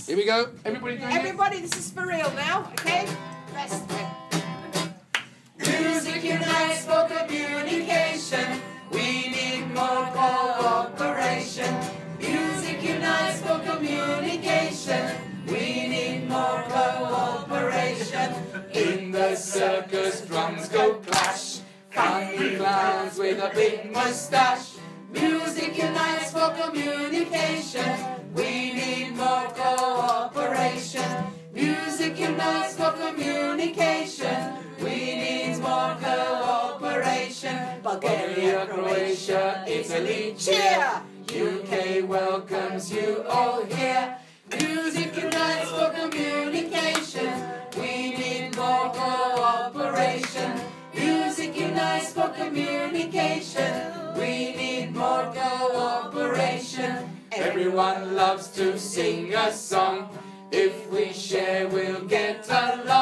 Here we go. Everybody doing Everybody, this is for real now, okay? Rest. Music unites for communication. We need more cooperation. Music unites for communication. We need more cooperation. In the circus, drums go clash. Funny clowns with a big mustache. Music unites for communication. We need more cooperation. Music unites for communication. We need more cooperation. Bulgaria, Croatia, Italy, cheer! UK welcomes you all here. Music unites for communication. We need more cooperation. Music unites for communication. We need more cooperation. Everyone loves to sing a song. If we share, we'll get along.